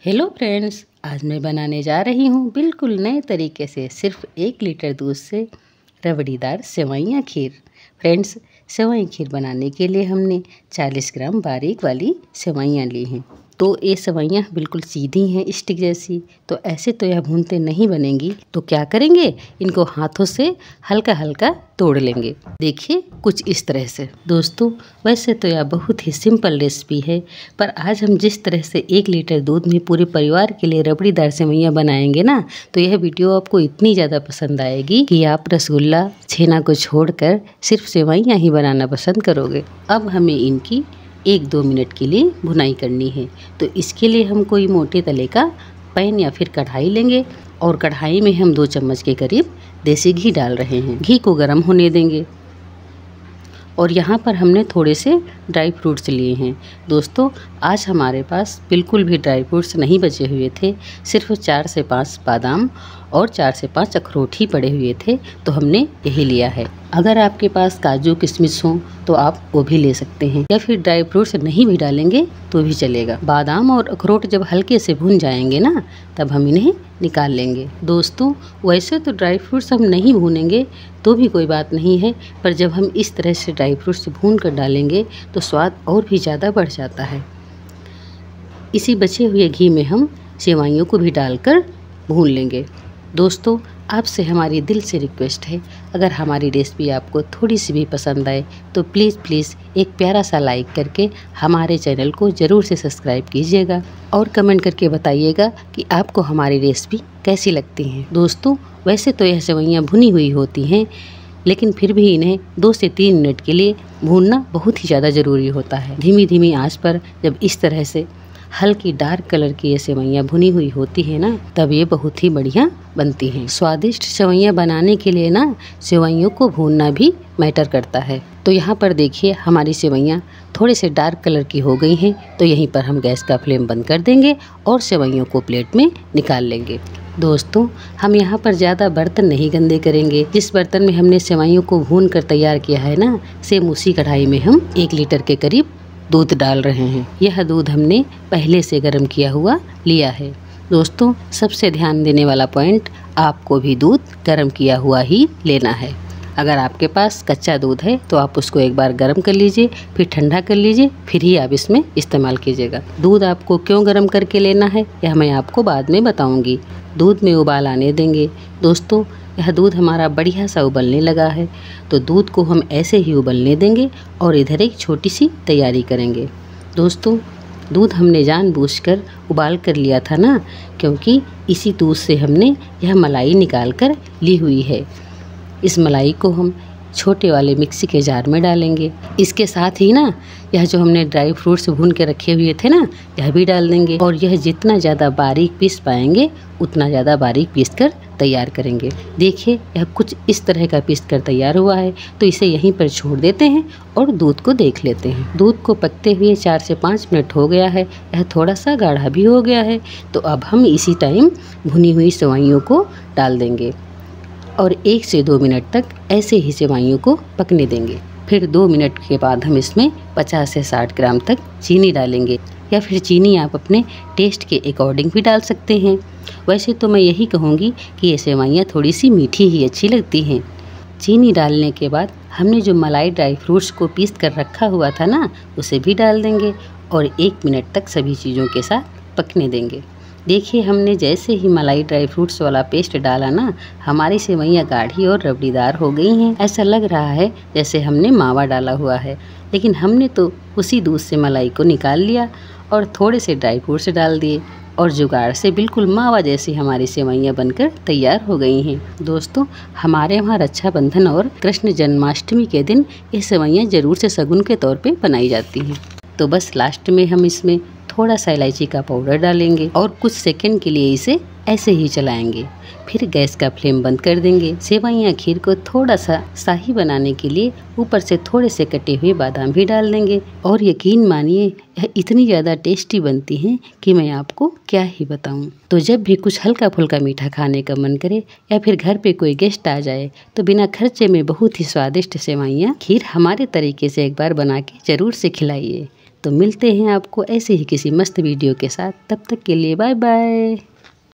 Hello friends, आज मैं बनाने जा रही हूँ बिल्कुल नए तरीके से सिर्फ 1 लीटर दूध से रबड़ीदार सेवइयाँ खीर। फ्रेंड्स, सेवई खीर बनाने के लिए हमने 40 ग्राम बारीक वाली सेवइयाँ ली हैं। तो ये सेवइयाँ बिल्कुल सीधी हैं, स्टिक जैसी। तो ऐसे तो यह भूनते नहीं बनेंगी। तो क्या करेंगे, इनको हाथों से हल्का हल्का तोड़ लेंगे। देखिए कुछ इस तरह से। दोस्तों, वैसे तो यह बहुत ही सिंपल रेसिपी है, पर आज हम जिस तरह से 1 लीटर दूध में पूरे परिवार के लिए रबड़ीदार सेवइयाँ बनाएंगे ना, तो यह वीडियो आपको इतनी ज़्यादा पसंद आएगी कि आप रसगुल्ला छेना को छोड़कर सिर्फ सेवइयाँ ही बनाना पसंद करोगे। अब हमें इनकी 1-2 मिनट के लिए भुनाई करनी है। तो इसके लिए हम कोई मोटे तले का पैन या फिर कढ़ाई लेंगे और कढ़ाई में हम 2 चम्मच के करीब देसी घी डाल रहे हैं। घी को गर्म होने देंगे और यहाँ पर हमने थोड़े से ड्राई फ्रूट्स लिए हैं। दोस्तों, आज हमारे पास बिल्कुल भी ड्राई फ्रूट्स नहीं बचे हुए थे, सिर्फ 4 से 5 बादाम और 4 से 5 अखरोट ही पड़े हुए थे, तो हमने यही लिया है। अगर आपके पास काजू किशमिश हो तो आप वो भी ले सकते हैं, या फिर ड्राई फ्रूट्स नहीं भी डालेंगे तो भी चलेगा। बादाम और अखरोट जब हल्के से भून जाएंगे ना, तब हम इन्हें निकाल लेंगे। दोस्तों, वैसे तो ड्राई फ्रूट्स हम नहीं भूनेंगे तो भी कोई बात नहीं है, पर जब हम इस तरह से ड्राई फ्रूट्स भून कर डालेंगे तो स्वाद और भी ज़्यादा बढ़ जाता है। इसी बचे हुए घी में हम सेवइयों को भी डालकर भून लेंगे। दोस्तों, आपसे हमारी दिल से रिक्वेस्ट है, अगर हमारी रेसिपी आपको थोड़ी सी भी पसंद आए तो प्लीज़ एक प्यारा सा लाइक करके हमारे चैनल को ज़रूर से सब्सक्राइब कीजिएगा और कमेंट करके बताइएगा कि आपको हमारी रेसिपी कैसी लगती हैं। दोस्तों, वैसे तो यह सेवइयाँ भुनी हुई होती हैं, लेकिन फिर भी इन्हें 2 से 3 मिनट के लिए भूनना बहुत ही ज़्यादा ज़रूरी होता है। धीमी धीमी आंच पर जब इस तरह से हल्की डार्क कलर की ये सेवइयाँ भुनी हुई होती है ना, तब ये बहुत ही बढ़िया बनती हैं। स्वादिष्ट सेवइयाँ बनाने के लिए ना सेवइयों को भूनना भी मैटर करता है। तो यहाँ पर देखिए हमारी सेवइयाँ थोड़े से डार्क कलर की हो गई हैं, तो यहीं पर हम गैस का फ्लेम बंद कर देंगे और सेवइयों को प्लेट में निकाल लेंगे। दोस्तों, हम यहाँ पर ज़्यादा बर्तन नहीं गंदे करेंगे। जिस बर्तन में हमने सेवइयों को भून कर तैयार किया है ना, सेम उसी कढ़ाई में हम 1 लीटर के करीब दूध डाल रहे हैं। यह दूध हमने पहले से गर्म किया हुआ लिया है। दोस्तों, सबसे ध्यान देने वाला पॉइंट, आपको भी दूध गर्म किया हुआ ही लेना है। अगर आपके पास कच्चा दूध है तो आप उसको एक बार गर्म कर लीजिए, फिर ठंडा कर लीजिए, फिर ही आप इसमें इस्तेमाल कीजिएगा। दूध आपको क्यों गर्म करके लेना है यह मैं आपको बाद में बताऊंगी। दूध में उबाल आने देंगे। दोस्तों, यह दूध हमारा बढ़िया सा उबलने लगा है, तो दूध को हम ऐसे ही उबलने देंगे और इधर एक छोटी सी तैयारी करेंगे। दोस्तों, दूध हमने जानबूझकर उबाल कर लिया था ना, क्योंकि इसी दूध से हमने यह मलाई निकाल कर ली हुई है। इस मलाई को हम छोटे वाले मिक्सी के जार में डालेंगे। इसके साथ ही ना यह जो हमने ड्राई फ्रूट्स भून के रखे हुए थे ना, यह भी डाल देंगे और यह जितना ज़्यादा बारीक पीस पाएंगे उतना ज़्यादा बारीक पीस कर तैयार करेंगे। देखिए, यह कुछ इस तरह का पीस कर तैयार हुआ है, तो इसे यहीं पर छोड़ देते हैं और दूध को देख लेते हैं। दूध को पकते हुए 4 से 5 मिनट हो गया है, यह थोड़ा सा गाढ़ा भी हो गया है। तो अब हम इसी टाइम भुनी हुई सेवइयों को डाल देंगे और 1 से 2 मिनट तक ऐसे ही सेवइयों को पकने देंगे। फिर 2 मिनट के बाद हम इसमें 50 से 60 ग्राम तक चीनी डालेंगे, या फिर चीनी आप अपने टेस्ट के अकॉर्डिंग भी डाल सकते हैं। वैसे तो मैं यही कहूँगी कि ये सेवइयाँ थोड़ी सी मीठी ही अच्छी लगती हैं। चीनी डालने के बाद हमने जो मलाई ड्राई फ्रूट्स को पीस कर रखा हुआ था ना, उसे भी डाल देंगे और 1 मिनट तक सभी चीज़ों के साथ पकने देंगे। देखिए, हमने जैसे ही मलाई ड्राई फ्रूट्स वाला पेस्ट डाला ना, हमारी सेवइयाँ गाढ़ी और रबड़ीदार हो गई हैं। ऐसा लग रहा है जैसे हमने मावा डाला हुआ है, लेकिन हमने तो उसी दूध से मलाई को निकाल लिया और थोड़े से ड्राई फ्रूट्स डाल दिए और जुगाड़ से बिल्कुल मावा जैसी हमारी सेवइयाँ बनकर तैयार हो गई हैं। दोस्तों, हमारे वहाँ रक्षाबंधन और कृष्ण जन्माष्टमी के दिन ये सेवइयाँ ज़रूर से शगुन के तौर पे बनाई जाती हैं। तो बस लास्ट में हम इसमें थोड़ा सा इलायची का पाउडर डालेंगे और कुछ सेकंड के लिए इसे ऐसे ही चलाएंगे। फिर गैस का फ्लेम बंद कर देंगे। सेवइयाँ खीर को थोड़ा सा शाही बनाने के लिए ऊपर से थोड़े से कटे हुए बादाम भी डाल देंगे और यकीन मानिए यह इतनी ज़्यादा टेस्टी बनती हैं कि मैं आपको क्या ही बताऊं। तो जब भी कुछ हल्का फुल्का मीठा खाने का मन करे या फिर घर पे कोई गेस्ट आ जाए, तो बिना खर्चे में बहुत ही स्वादिष्ट सेवइयाँ खीर हमारे तरीके से एक बार बना के ज़रूर से खिलाइए। तो मिलते हैं आपको ऐसे ही किसी मस्त वीडियो के साथ। तब तक के लिए बाय बाय।